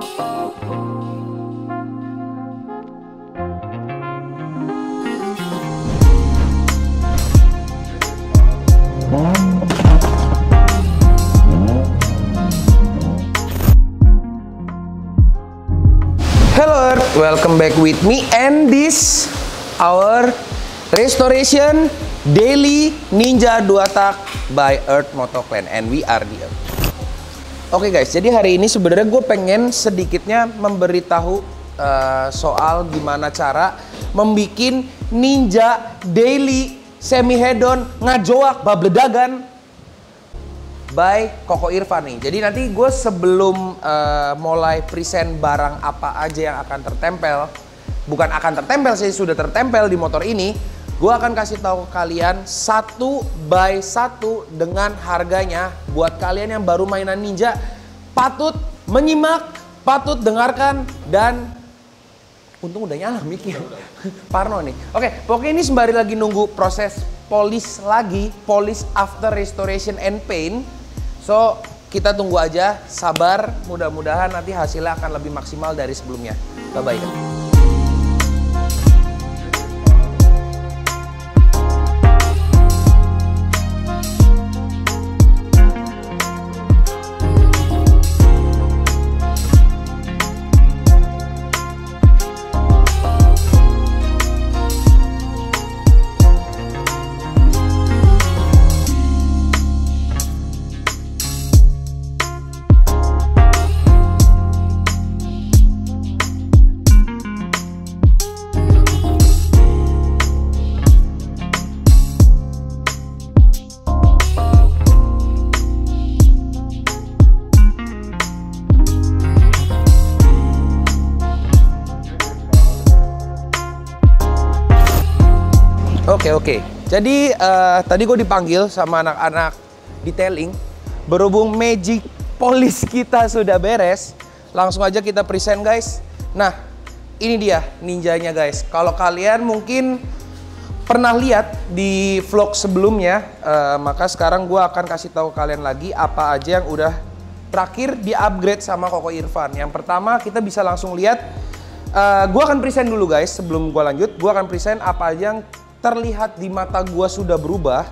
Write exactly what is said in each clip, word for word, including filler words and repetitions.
Hello, welcome back with me and this our restoration daily Ninja dua tak by Earth Moto Clan, and we are the Earth. Oke okay guys, jadi hari ini sebenarnya gue pengen sedikitnya memberitahu uh, soal gimana cara membikin Ninja daily semi hedon ngajoak babledagan by Koko Irfan nih. Jadi nanti gue sebelum uh, mulai present barang apa aja yang akan tertempel, bukan akan tertempel sih, sudah tertempel di motor ini, gue akan kasih tahu ke kalian satu by satu dengan harganya. Buat kalian yang baru mainan Ninja, patut menyimak, patut dengarkan, dan untung udah nyala mic-nya. Parno nih. Oke, pokoknya ini sembari lagi nunggu proses polish lagi, polish after restoration and paint. So, kita tunggu aja, sabar, mudah-mudahan nanti hasilnya akan lebih maksimal dari sebelumnya. Bye-bye. Oke oke, jadi uh, tadi gue dipanggil sama anak-anak detailing. Berhubung magic polish kita sudah beres, langsung aja kita present guys. Nah, ini dia ninjanya guys. Kalau kalian mungkin pernah lihat di vlog sebelumnya, uh, maka sekarang gue akan kasih tahu kalian lagi apa aja yang udah terakhir di upgrade sama Koko Irfan. Yang pertama kita bisa langsung lihat, uh, gue akan present dulu guys. Sebelum gue lanjut, gue akan present apa aja yang terlihat di mata gua sudah berubah,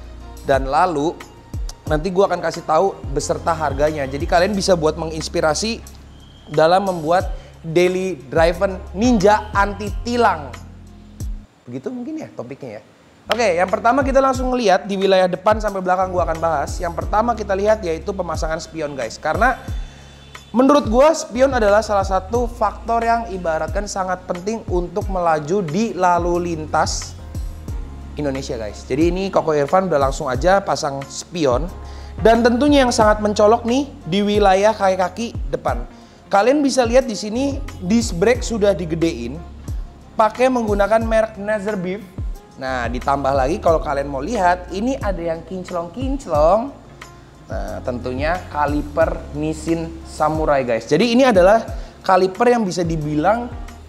dan lalu nanti gua akan kasih tahu beserta harganya. Jadi kalian bisa buat menginspirasi dalam membuat daily driven Ninja anti tilang. Begitu mungkin ya topiknya ya. Oke, yang pertama kita langsung ngelihat di wilayah depan sampai belakang gua akan bahas. Yang pertama kita lihat yaitu pemasangan spion guys. Karena menurut gua spion adalah salah satu faktor yang ibaratkan sangat penting untuk melaju di lalu lintas Indonesia guys. Jadi ini Koko Irfan udah langsung aja pasang spion, dan tentunya yang sangat mencolok nih di wilayah kaki-kaki depan. Kalian bisa lihat di sini disc brake sudah digedein pakai menggunakan merek Nazarbeef. Nah, ditambah lagi kalau kalian mau lihat ini ada yang kinclong-kinclong. Nah, tentunya kaliper Nissin Samurai guys. Jadi ini adalah kaliper yang bisa dibilang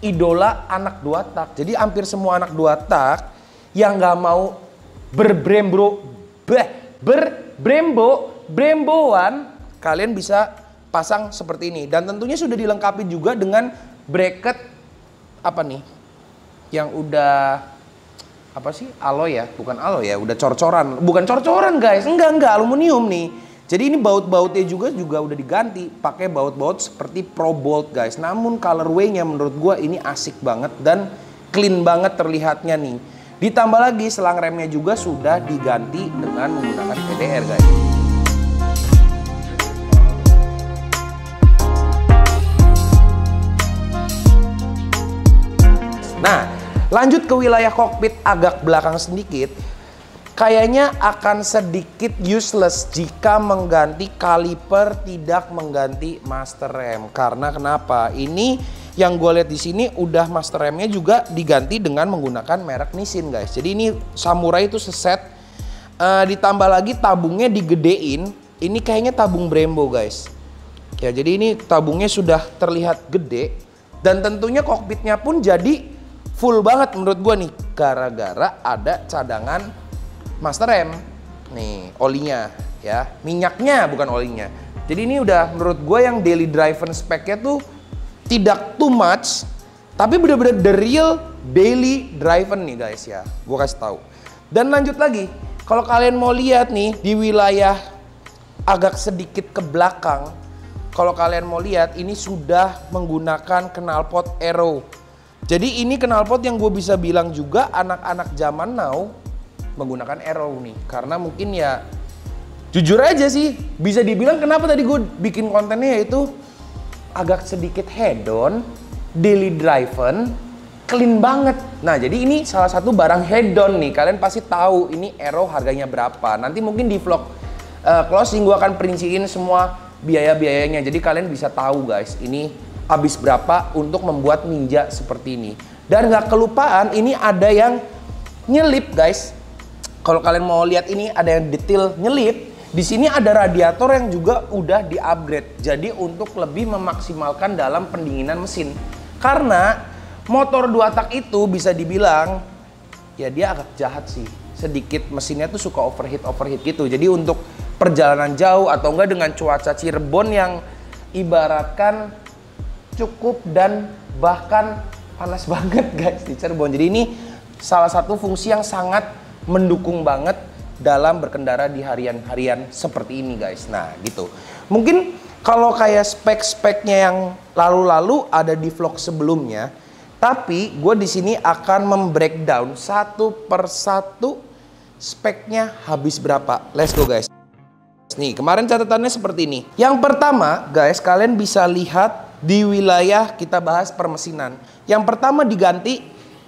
idola anak dua tak. Jadi hampir semua anak dua tak yang nggak mau berbrembo, bleh, berbrembo, bremboan, kalian bisa pasang seperti ini. Dan tentunya sudah dilengkapi juga dengan bracket apa nih, yang udah apa sih, alloy ya, bukan alloy ya, udah cor-coran, bukan cor-coran guys, enggak enggak aluminium nih. Jadi ini baut-bautnya juga juga udah diganti pakai baut-baut seperti Pro Bolt guys. Namun colorway-nya menurut gua ini asik banget dan clean banget terlihatnya nih. Ditambah lagi selang remnya juga sudah diganti dengan menggunakan P D R guys. Nah, lanjut ke wilayah kokpit agak belakang sedikit. Kayaknya akan sedikit useless jika mengganti kaliper tidak mengganti master rem. Karena kenapa? Ini yang gue lihat di sini udah master remnya juga diganti dengan menggunakan merek Nissin guys. Jadi ini Samurai itu seset, uh, ditambah lagi tabungnya digedein. Ini kayaknya tabung Brembo guys. Ya, jadi ini tabungnya sudah terlihat gede, dan tentunya kokpitnya pun jadi full banget menurut gue nih, gara-gara ada cadangan master rem. Nih olinya ya, minyaknya bukan olinya. Jadi ini udah menurut gue yang daily driven speknya tuh tidak too much, tapi bener-bener the real daily driven nih guys ya. Gue kasih tahu. Dan lanjut lagi, kalau kalian mau lihat nih di wilayah agak sedikit ke belakang, kalau kalian mau lihat ini sudah menggunakan knalpot Aero. Jadi ini knalpot yang gue bisa bilang juga anak-anak zaman now menggunakan Aero nih, karena mungkin ya jujur aja sih, bisa dibilang kenapa tadi gue bikin kontennya yaitu agak sedikit hedon, daily driven, clean banget. Nah jadi ini salah satu barang hedon nih, kalian pasti tahu ini Aero harganya berapa. Nanti mungkin di vlog uh, closing gue akan perinciin semua biaya-biayanya, jadi kalian bisa tahu guys ini habis berapa untuk membuat Ninja seperti ini. Dan nggak kelupaan ini ada yang nyelip guys. Kalau kalian mau lihat ini ada yang detail nyelip. Di sini ada radiator yang juga udah di-upgrade. Jadi untuk lebih memaksimalkan dalam pendinginan mesin. Karena motor dua tak itu bisa dibilang ya dia agak jahat sih. Sedikit mesinnya tuh suka overheat overheat gitu. Jadi untuk perjalanan jauh atau enggak dengan cuaca Cirebon yang ibaratkan cukup dan bahkan panas banget guys di Cirebon. Jadi ini salah satu fungsi yang sangat mendukung banget dalam berkendara di harian-harian seperti ini guys. Nah gitu. Mungkin kalau kayak spek-speknya yang lalu-lalu ada di vlog sebelumnya, tapi gue di sini akan membreakdown satu per satu speknya habis berapa. Let's go guys. Nih kemarin catatannya seperti ini. Yang pertama guys, kalian bisa lihat di wilayah kita bahas permesinan. Yang pertama diganti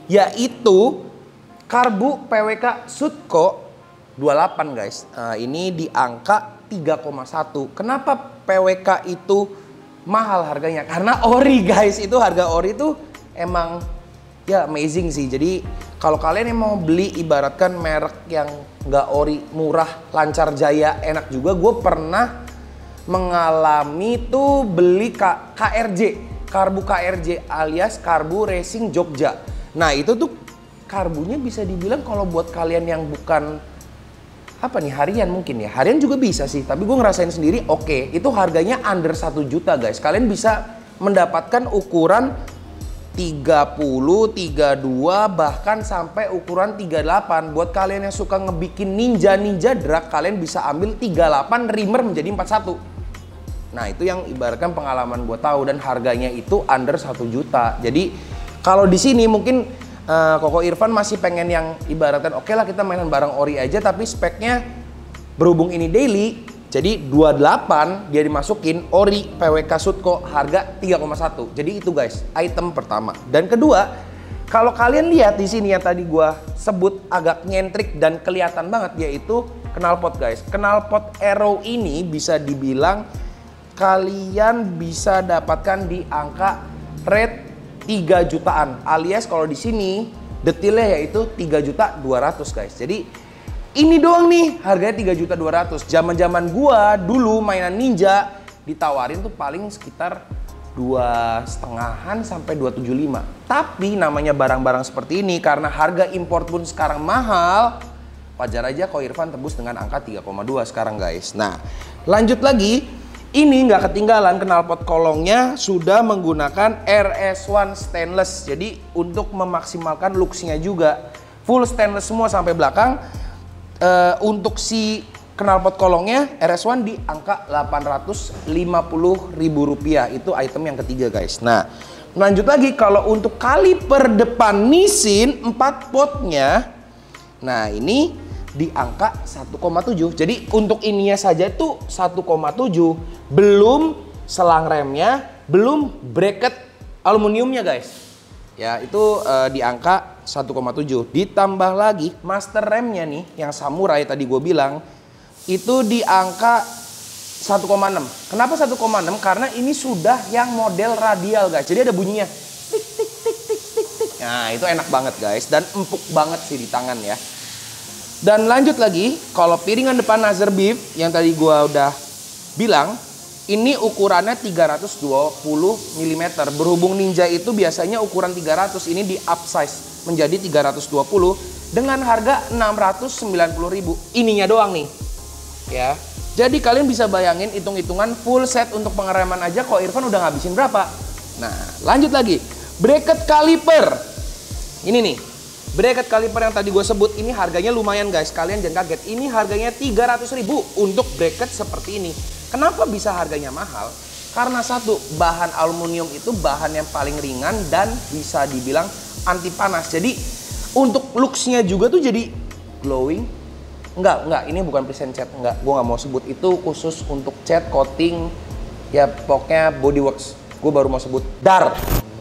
yaitu karbu P W K Sutco dua puluh delapan guys. Nah, ini di angka tiga koma satu. Kenapa P W K itu mahal harganya? Karena ori guys, itu harga ori itu emang ya amazing sih. Jadi kalau kalian yang mau beli ibaratkan merek yang nggak ori, murah, lancar jaya, enak juga. Gue pernah mengalami tuh beli K R J, karbu K R J alias karbu Racing Jogja. Nah itu tuh karbunya bisa dibilang kalau buat kalian yang bukan apa nih harian mungkin ya, harian juga bisa sih, tapi gue ngerasain sendiri oke, okay, itu harganya under satu juta guys. Kalian bisa mendapatkan ukuran tiga puluh, tiga puluh dua, bahkan sampai ukuran tiga puluh delapan. Buat kalian yang suka ngebikin ninja ninja drag, kalian bisa ambil tiga puluh delapan reamer menjadi empat puluh satu. Nah itu yang ibaratkan pengalaman gue tahu, dan harganya itu under satu juta. Jadi kalau di sini mungkin Uh, Koko Irfan masih pengen yang ibaratkan oke okay lah kita mainan barang ori aja, tapi speknya berhubung ini daily, jadi dua puluh delapan dia dimasukin ori P W K Sutco harga tiga koma satu. Jadi itu guys item pertama. Dan kedua, kalau kalian lihat di sini yang tadi gua sebut agak nyentrik dan kelihatan banget yaitu knalpot guys. Knalpot Aero ini bisa dibilang kalian bisa dapatkan di angka rate tiga jutaan, alias kalau di sini detailnya yaitu tiga juta dua ratus guys. Jadi ini doang nih harganya tiga juta dua ratus. Zaman-zaman gua dulu mainan ninja ditawarin tuh paling sekitar dua setengahan sampai dua tujuh lima. Tapi namanya barang-barang seperti ini karena harga impor pun sekarang mahal, wajar aja Ko Irfan tebus dengan angka tiga koma dua sekarang guys. Nah lanjut lagi. Ini nggak ketinggalan, knalpot kolongnya sudah menggunakan R S satu stainless. Jadi untuk memaksimalkan looks-nya juga full stainless semua sampai belakang. E, untuk si knalpot kolongnya R S satu di angka delapan ratus lima puluh ribu rupiah. Itu item yang ketiga guys. Nah lanjut lagi, kalau untuk kaliper depan Nissin empat potnya, nah ini di angka satu koma tujuh. Jadi untuk ininya saja itu satu koma tujuh, belum selang remnya, belum bracket aluminiumnya guys. Ya itu uh, di angka satu koma tujuh. Ditambah lagi master remnya nih yang samurai tadi gue bilang itu di angka satu koma enam. Kenapa satu koma enam? Karena ini sudah yang model radial guys. Jadi ada bunyinya tik tik tik tik tik tik. Nah itu enak banget guys dan empuk banget sih di tangan ya. Dan lanjut lagi, kalau piringan depan Nazar Beef yang tadi gua udah bilang, ini ukurannya tiga ratus dua puluh milimeter. Berhubung Ninja itu biasanya ukuran tiga ratus, ini di upsize menjadi tiga ratus dua puluh dengan harga enam ratus sembilan puluh ribu. Ininya doang nih. Ya. Jadi kalian bisa bayangin hitung-hitungan full set untuk pengereman aja kok Irfan udah ngabisin berapa. Nah lanjut lagi, bracket caliper. Ini nih, bracket caliper yang tadi gue sebut ini harganya lumayan guys. Kalian jangan kaget, ini harganya tiga ratus ribu untuk bracket seperti ini. Kenapa bisa harganya mahal? Karena satu, bahan aluminium itu bahan yang paling ringan dan bisa dibilang anti panas. Jadi untuk looks-nya juga tuh jadi glowing. Enggak, enggak, ini bukan present cat, enggak, gue nggak mau sebut itu khusus untuk cat, coating, ya pokoknya bodyworks. Gue baru mau sebut dar.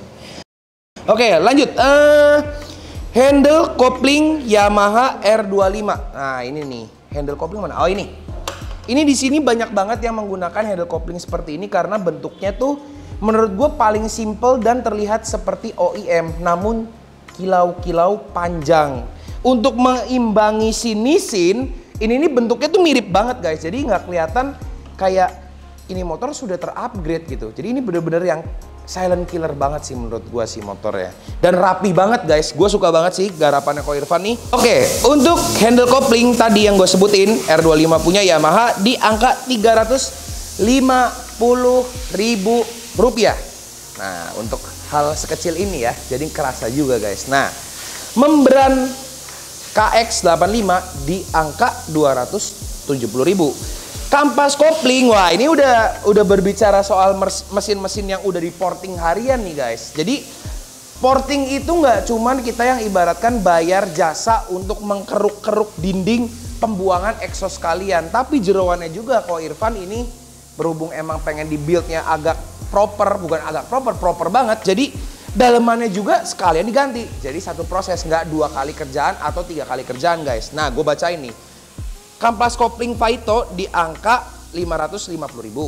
Oke, lanjut. Uh, handle kopling Yamaha R dua puluh lima. Nah ini nih, handle kopling mana? Oh ini. Ini di sini banyak banget yang menggunakan handle kopling seperti ini karena bentuknya tuh menurut gue paling simple dan terlihat seperti O E M, namun kilau-kilau panjang. Untuk mengimbangi si Nissin, ini nih bentuknya tuh mirip banget guys. Jadi nggak kelihatan kayak ini motor sudah terupgrade gitu. Jadi ini bener-bener yang silent killer banget sih menurut gua sih motornya. Dan rapi banget guys. Gue suka banget sih garapannya Ko Irfan nih. Oke, untuk handle kopling tadi yang gue sebutin R dua puluh lima punya Yamaha di angka tiga ratus lima puluh ribu rupiah. Nah, untuk hal sekecil ini ya, jadi kerasa juga guys. Nah, membran K X delapan puluh lima di angka dua ratus tujuh puluh ribu. Kampas kopling, wah ini udah udah berbicara soal mesin-mesin yang udah di porting harian nih guys. Jadi porting itu nggak cuman kita yang ibaratkan bayar jasa untuk mengkeruk-keruk dinding pembuangan exhaust kalian, tapi jeroannya juga Ko Irfan ini berhubung emang pengen di buildnya agak proper, bukan agak proper, proper banget. Jadi dalemannya juga sekalian diganti. Jadi satu proses, nggak dua kali kerjaan atau tiga kali kerjaan guys. Nah gue bacain nih. Kampas kopling Faito di angka lima ratus lima puluh ribu.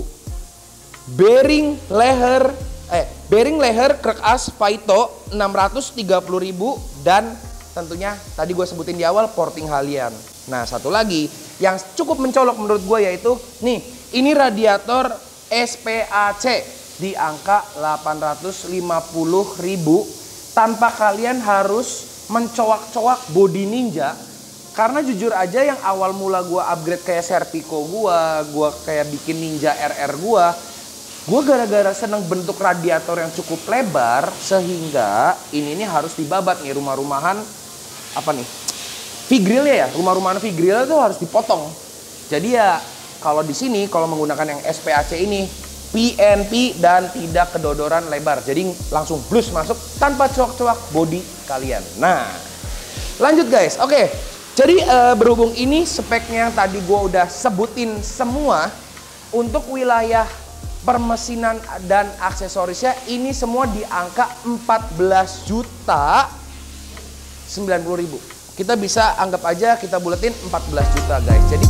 Bearing leher eh bearing leher krek as Faito enam ratus tiga puluh ribu. Dan tentunya tadi gue sebutin di awal porting halian. Nah satu lagi yang cukup mencolok menurut gue yaitu nih, ini radiator S P A C di angka delapan ratus lima puluh ribu tanpa kalian harus mencoak-coak body Ninja. Karena jujur aja yang awal mula gua upgrade kayak Serpico gua, gua kayak bikin Ninja R R gua, gua gara-gara seneng bentuk radiator yang cukup lebar sehingga ini nih harus dibabat nih rumah-rumahan apa nih? V-grillnya ya, rumah-rumahan V-grill itu harus dipotong. Jadi ya kalau di sini kalau menggunakan yang S P A C ini P N P dan tidak kedodoran lebar. Jadi langsung blus masuk tanpa coak-coak body kalian. Nah, lanjut guys. Oke. Jadi uh, berhubung ini speknya yang tadi gue udah sebutin semua, untuk wilayah permesinan dan aksesorisnya ini semua di angka empat belas juta sembilan puluh ribu. Kita bisa anggap aja kita buletin empat belas juta guys. Jadi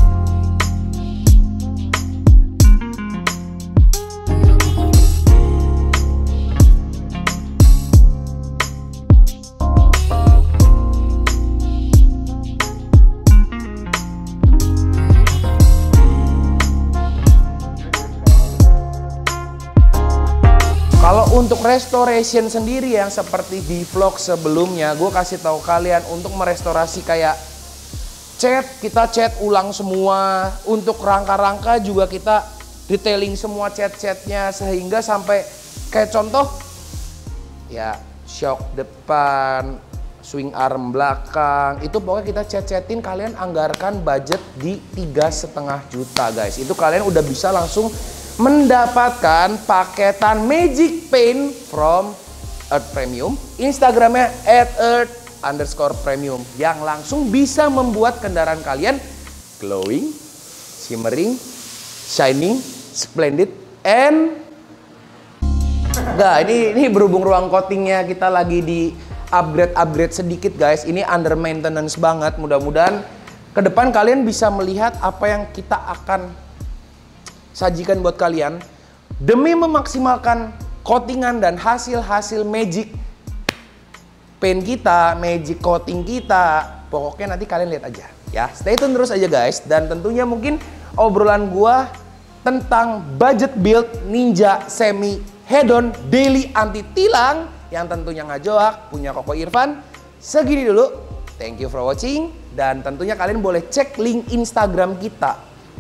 untuk restoration sendiri yang seperti di vlog sebelumnya, gue kasih tahu kalian untuk merestorasi kayak cat, kita cat ulang semua. Untuk rangka-rangka juga kita detailing semua cat-catnya sehingga sampai kayak contoh ya shock depan, swing arm belakang, itu pokoknya kita cat-catin. Kalian anggarkan budget di tiga setengah juta guys. Itu kalian udah bisa langsung mendapatkan paketan Magic Paint from Earth Premium. Instagramnya at earth underscore premium, yang langsung bisa membuat kendaraan kalian glowing, shimmering, shining, splendid, and nah ini ini berhubung ruang coatingnya kita lagi di upgrade upgrade sedikit guys. Ini under maintenance banget. Mudah-mudahan ke depan kalian bisa melihat apa yang kita akan sajikan buat kalian demi memaksimalkan coatingan dan hasil-hasil magic paint kita, magic coating kita. Pokoknya nanti kalian lihat aja ya. Stay tune terus aja guys. Dan tentunya mungkin obrolan gua tentang budget build Ninja Semi Head-on Daily Anti Tilang yang tentunya ngajoak punya Koko Irfan segini dulu. Thank you for watching, dan tentunya kalian boleh cek link Instagram kita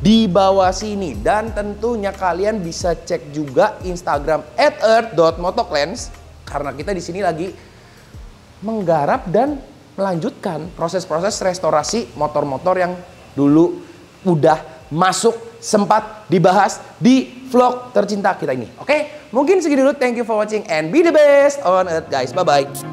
di bawah sini. Dan tentunya kalian bisa cek juga Instagram at earth dot motoclans karena kita di sini lagi menggarap dan melanjutkan proses-proses restorasi motor-motor yang dulu udah masuk sempat dibahas di vlog tercinta kita ini. Oke, mungkin segitu dulu. Thank you for watching and be the best on earth guys. Bye bye.